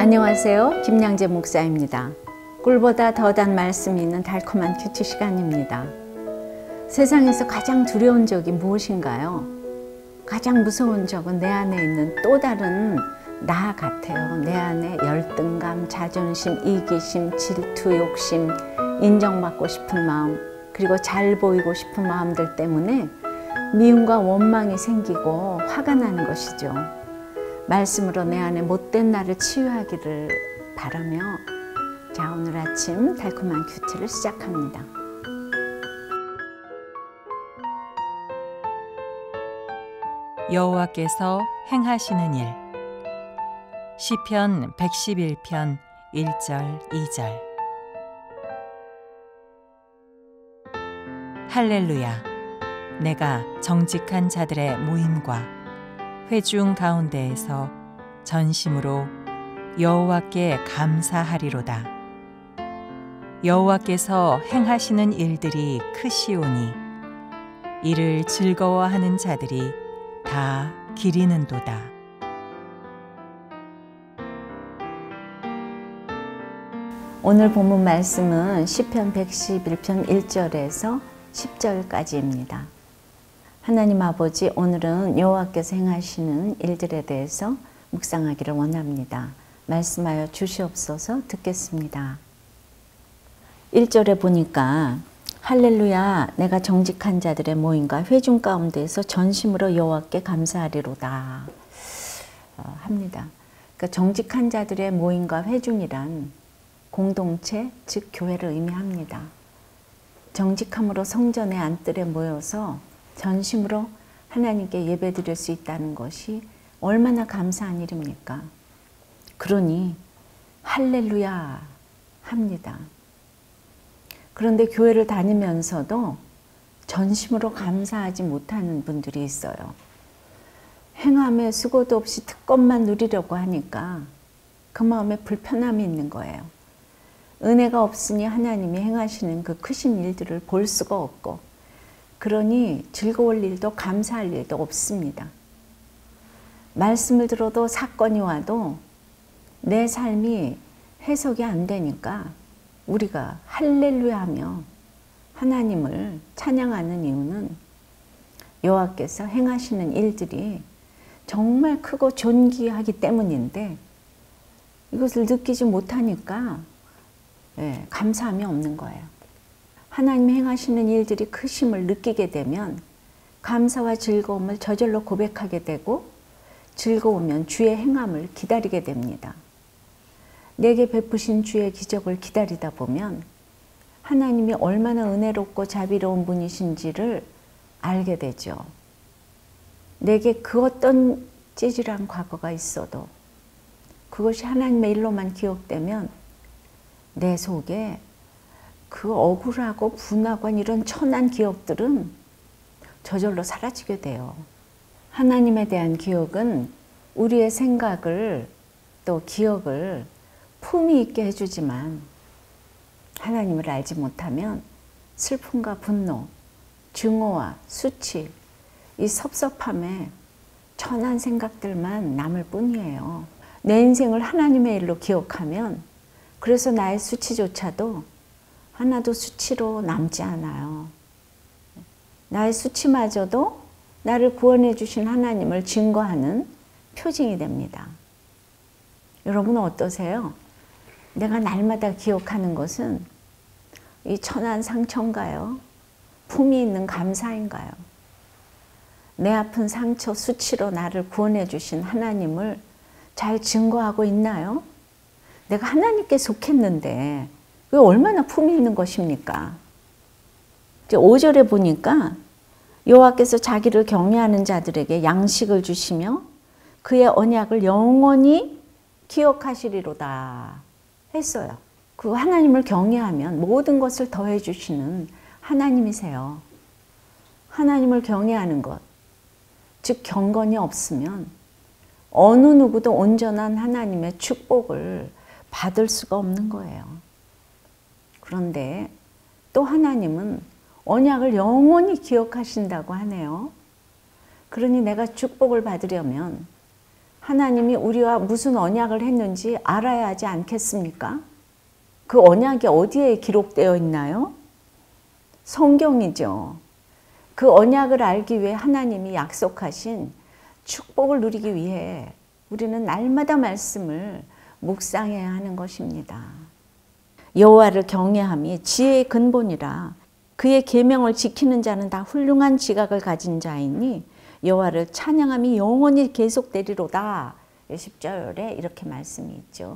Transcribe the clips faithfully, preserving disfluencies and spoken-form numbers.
안녕하세요. 김양재 목사입니다. 꿀보다 더 단 말씀이 있는 달콤한 큐티 시간입니다. 세상에서 가장 두려운 적이 무엇인가요? 가장 무서운 적은 내 안에 있는 또 다른 나 같아요. 내 안에 열등감, 자존심, 이기심, 질투, 욕심, 인정받고 싶은 마음, 그리고 잘 보이고 싶은 마음들 때문에 미움과 원망이 생기고 화가 나는 것이죠. 말씀으로 내 안에 못된 나를 치유하기를 바라며 자, 오늘 아침 달콤한 큐티를 시작합니다. 여호와께서 행하시는 일. 시편 백십일 편 일 절 이 절. 할렐루야. 내가 정직한 자들의 모임과 회중 가운데에서 전심으로 여호와께 감사하리로다. 여호와께서 행하시는 일들이 크시오니 이를 즐거워하는 자들이 다 기리는도다. 오늘 본문 말씀은 시편 백십일 편 일 절에서 십 절까지입니다. 하나님 아버지, 오늘은 여호와께서 행하시는 일들에 대해서 묵상하기를 원합니다. 말씀하여 주시옵소서. 듣겠습니다. 일 절에 보니까 할렐루야, 내가 정직한 자들의 모임과 회중 가운데에서 전심으로 여호와께 감사하리로다 어, 합니다. 그러니까 정직한 자들의 모임과 회중이란 공동체, 즉 교회를 의미합니다. 정직함으로 성전의 안뜰에 모여서 전심으로 하나님께 예배드릴 수 있다는 것이 얼마나 감사한 일입니까? 그러니 할렐루야 합니다. 그런데 교회를 다니면서도 전심으로 감사하지 못하는 분들이 있어요. 행함에 수고도 없이 특권만 누리려고 하니까 그 마음에 불편함이 있는 거예요. 은혜가 없으니 하나님이 행하시는 그 크신 일들을 볼 수가 없고, 그러니 즐거울 일도 감사할 일도 없습니다. 말씀을 들어도 사건이 와도 내 삶이 해석이 안 되니까 우리가 할렐루야 하며 하나님을 찬양하는 이유는 여호와께서 행하시는 일들이 정말 크고 존귀하기 때문인데 이것을 느끼지 못하니까 네, 감사함이 없는 거예요. 하나님이 행하시는 일들이 크심을 느끼게 되면 감사와 즐거움을 저절로 고백하게 되고, 즐거우면 주의 행함을 기다리게 됩니다. 내게 베푸신 주의 기적을 기다리다 보면 하나님이 얼마나 은혜롭고 자비로운 분이신지를 알게 되죠. 내게 그 어떤 찌질한 과거가 있어도 그것이 하나님의 일로만 기억되면 내 속에 그 억울하고 분하고 이런 천한 기억들은 저절로 사라지게 돼요. 하나님에 대한 기억은 우리의 생각을 또 기억을 품위 있게 해주지만 하나님을 알지 못하면 슬픔과 분노, 증오와 수치, 이 섭섭함에 천한 생각들만 남을 뿐이에요. 내 인생을 하나님의 일로 기억하면 그래서 나의 수치조차도 하나도 수치로 남지 않아요. 나의 수치마저도 나를 구원해 주신 하나님을 증거하는 표징이 됩니다. 여러분은 어떠세요? 내가 날마다 기억하는 것은 이 천한 상처인가요? 품이 있는 감사인가요? 내 아픈 상처, 수치로 나를 구원해 주신 하나님을 잘 증거하고 있나요? 내가 하나님께 속했는데 왜 얼마나 품이 있는 것입니까? 이제 오 절에 보니까 여호와께서 자기를 경외하는 자들에게 양식을 주시며 그의 언약을 영원히 기억하시리로다 했어요. 그 하나님을 경외하면 모든 것을 더해 주시는 하나님이세요. 하나님을 경외하는 것, 즉 경건이 없으면 어느 누구도 온전한 하나님의 축복을 받을 수가 없는 거예요. 그런데 또 하나님은 언약을 영원히 기억하신다고 하네요. 그러니 내가 축복을 받으려면 하나님이 우리와 무슨 언약을 했는지 알아야 하지 않겠습니까? 그 언약이 어디에 기록되어 있나요? 성경이죠. 그 언약을 알기 위해 하나님이 약속하신 축복을 누리기 위해 우리는 날마다 말씀을 묵상해야 하는 것입니다. 여호와를 경외함이 지혜의 근본이라 그의 계명을 지키는 자는 다 훌륭한 지각을 가진 자이니 여호와를 찬양함이 영원히 계속되리로다. 십 절에 이렇게 말씀이 있죠.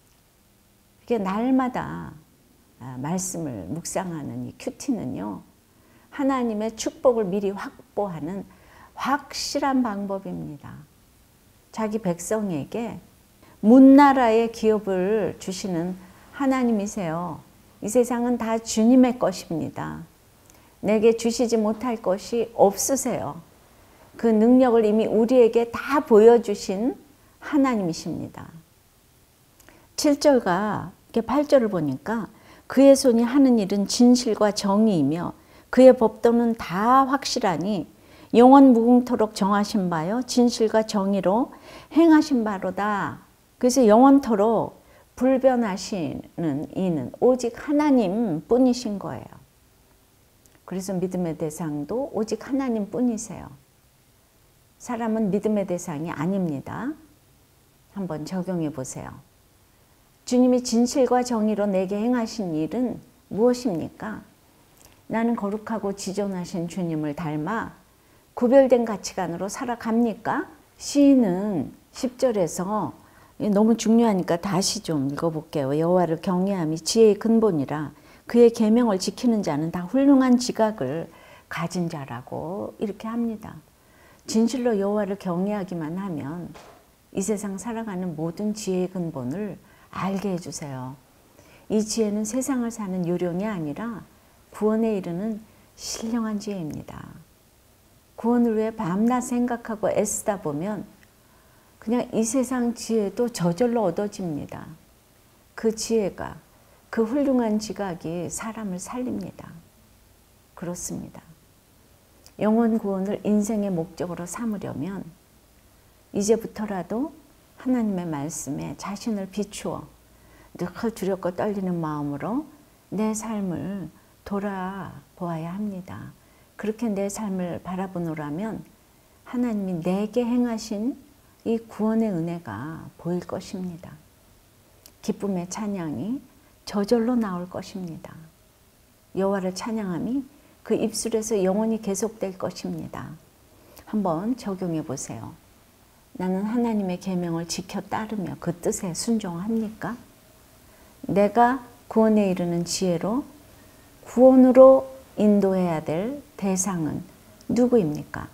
이게 날마다 말씀을 묵상하는 이 큐티는요, 하나님의 축복을 미리 확보하는 확실한 방법입니다. 자기 백성에게 문나라의 기업을 주시는 하나님이세요. 이 세상은 다 주님의 것입니다. 내게 주시지 못할 것이 없으세요. 그 능력을 이미 우리에게 다 보여주신 하나님이십니다. 칠 절과 팔 절을 보니까 그의 손이 하는 일은 진실과 정의이며 그의 법도는 다 확실하니 영원 무궁토록 정하신 바요 진실과 정의로 행하신 바로다. 그래서 영원토록 불변하시는 이는 오직 하나님 뿐이신 거예요. 그래서 믿음의 대상도 오직 하나님 뿐이세요. 사람은 믿음의 대상이 아닙니다. 한번 적용해 보세요. 주님이 진실과 정의로 내게 행하신 일은 무엇입니까? 나는 거룩하고 지존하신 주님을 닮아 구별된 가치관으로 살아갑니까? 시인은 십 절에서 너무 중요하니까 다시 좀 읽어볼게요. 여호와를 경외함이 지혜의 근본이라 그의 계명을 지키는 자는 다 훌륭한 지각을 가진 자라고 이렇게 합니다. 진실로 여호와를 경외하기만 하면 이 세상 살아가는 모든 지혜의 근본을 알게 해주세요. 이 지혜는 세상을 사는 요령이 아니라 구원에 이르는 신령한 지혜입니다. 구원을 위해 밤낮 생각하고 애쓰다 보면 그냥 이 세상 지혜도 저절로 얻어집니다. 그 지혜가, 그 훌륭한 지각이 사람을 살립니다. 그렇습니다. 영원 구원을 인생의 목적으로 삼으려면 이제부터라도 하나님의 말씀에 자신을 비추어 늘 두렵고 떨리는 마음으로 내 삶을 돌아보아야 합니다. 그렇게 내 삶을 바라보노라면 하나님이 내게 행하신 이 구원의 은혜가 보일 것입니다. 기쁨의 찬양이 저절로 나올 것입니다. 여호와를 찬양함이 그 입술에서 영원히 계속될 것입니다. 한번 적용해 보세요. 나는 하나님의 계명을 지켜 따르며 그 뜻에 순종합니까? 내가 구원에 이르는 지혜로 구원으로 인도해야 될 대상은 누구입니까?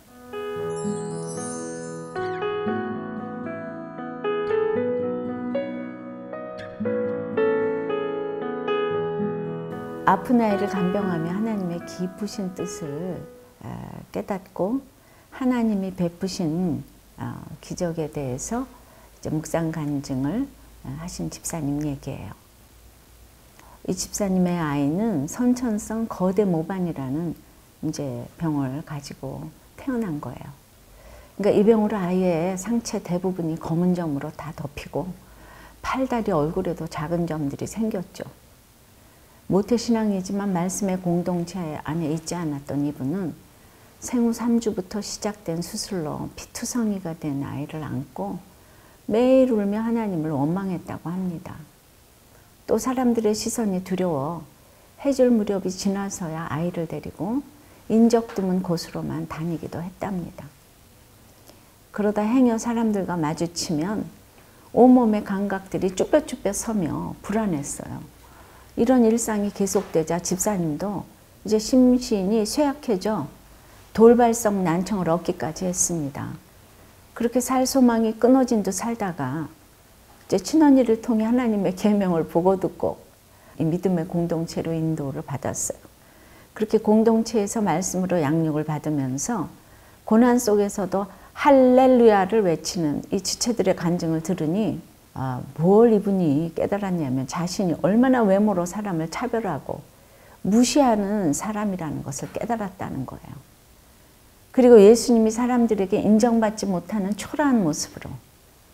아픈 아이를 간병하며 하나님의 깊으신 뜻을 깨닫고 하나님이 베푸신 기적에 대해서 이제 묵상 간증을 하신 집사님 얘기예요. 이 집사님의 아이는 선천성 거대 모반이라는 이제 병을 가지고 태어난 거예요. 그러니까 이 병으로 아이의 상체 대부분이 검은 점으로 다 덮이고 팔다리 얼굴에도 작은 점들이 생겼죠. 모태신앙이지만 말씀의 공동체 안에 있지 않았던 이분은 생후 삼 주부터 시작된 수술로 피투성이가 된 아이를 안고 매일 울며 하나님을 원망했다고 합니다. 또 사람들의 시선이 두려워 해질 무렵이 지나서야 아이를 데리고 인적 드문 곳으로만 다니기도 했답니다. 그러다 행여 사람들과 마주치면 온몸의 감각들이 쭈뼛쭈뼛 서며 불안했어요. 이런 일상이 계속되자 집사님도 이제 심신이 쇠약해져 돌발성 난청을 얻기까지 했습니다. 그렇게 살 소망이 끊어진 듯 살다가 이제 친언니를 통해 하나님의 계명을 보고 듣고 이 믿음의 공동체로 인도를 받았어요. 그렇게 공동체에서 말씀으로 양육을 받으면서 고난 속에서도 할렐루야를 외치는 이 지체들의 간증을 들으니 아, 뭘 이분이 깨달았냐면 자신이 얼마나 외모로 사람을 차별하고 무시하는 사람이라는 것을 깨달았다는 거예요. 그리고 예수님이 사람들에게 인정받지 못하는 초라한 모습으로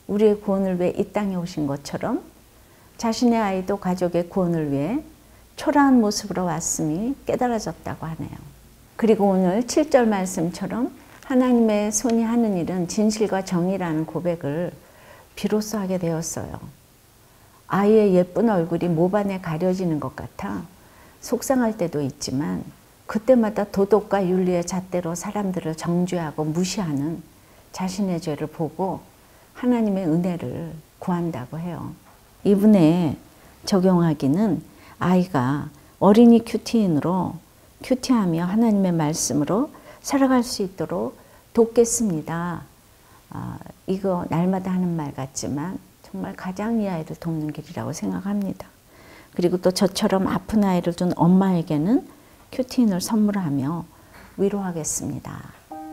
우리의 구원을 위해 이 땅에 오신 것처럼 자신의 아이도 가족의 구원을 위해 초라한 모습으로 왔음이 깨달아졌다고 하네요. 그리고 오늘 칠 절 말씀처럼 하나님의 손이 하는 일은 진실과 정의라는 고백을 비로소 하게 되었어요. 아이의 예쁜 얼굴이 모반에 가려지는 것 같아 속상할 때도 있지만 그때마다 도덕과 윤리의 잣대로 사람들을 정죄하고 무시하는 자신의 죄를 보고 하나님의 은혜를 구한다고 해요. 이분에 적용하기는 아이가 어린이 큐티인으로 큐티하며 하나님의 말씀으로 살아갈 수 있도록 돕겠습니다. 아, 이거 날마다 하는 말 같지만 정말 가장 이 아이를 돕는 길이라고 생각합니다. 그리고 또 저처럼 아픈 아이를 둔 엄마에게는 큐티인을 선물하며 위로하겠습니다.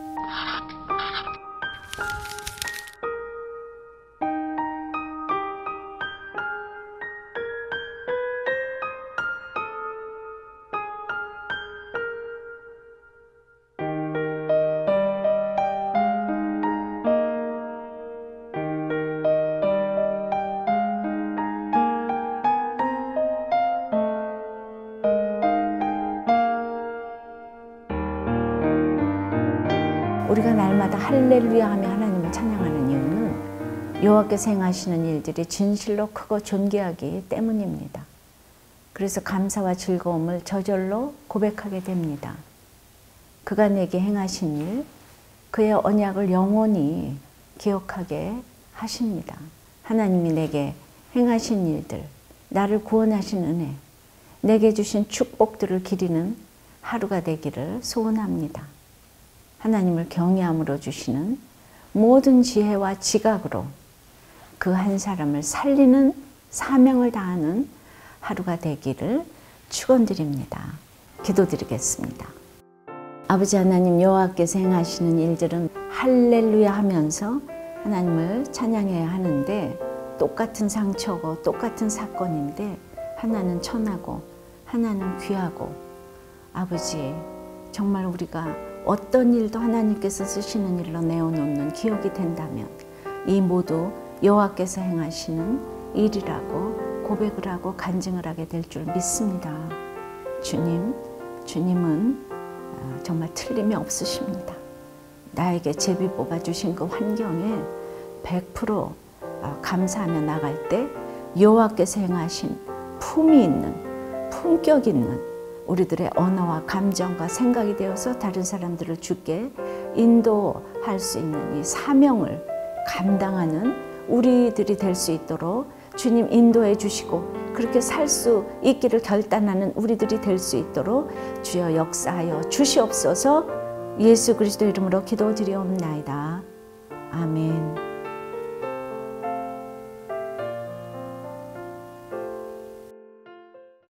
우리가 날마다 할렐루야 하며 하나님을 찬양하는 이유는 여호와께서 행하시는 일들이 진실로 크고 존귀하기 때문입니다. 그래서 감사와 즐거움을 저절로 고백하게 됩니다. 그가 내게 행하신 일, 그의 언약을 영원히 기억하게 하십니다. 하나님이 내게 행하신 일들, 나를 구원하신 은혜, 내게 주신 축복들을 기리는 하루가 되기를 소원합니다. 하나님을 경외함으로 주시는 모든 지혜와 지각으로 그 한 사람을 살리는 사명을 다하는 하루가 되기를 축원드립니다. 기도드리겠습니다. 아버지 하나님, 여호와께서 행하시는 일들은 할렐루야 하면서 하나님을 찬양해야 하는데 똑같은 상처고 똑같은 사건인데 하나는 천하고 하나는 귀하고, 아버지 정말 우리가 어떤 일도 하나님께서 쓰시는 일로 내어놓는 기억이 된다면 이 모두 여호와께서 행하시는 일이라고 고백을 하고 간증을 하게 될 줄 믿습니다. 주님, 주님은 정말 틀림이 없으십니다. 나에게 제비 뽑아주신 그 환경에 백 퍼센트 감사하며 나갈 때 여호와께서 행하신 품이 있는, 품격 있는 우리들의 언어와 감정과 생각이 되어서 다른 사람들을 주께 인도할 수 있는 이 사명을 감당하는 우리들이 될 수 있도록 주님 인도해 주시고, 그렇게 살 수 있기를 결단하는 우리들이 될 수 있도록 주여 역사하여 주시옵소서. 예수 그리스도 이름으로 기도드리옵나이다. 아멘.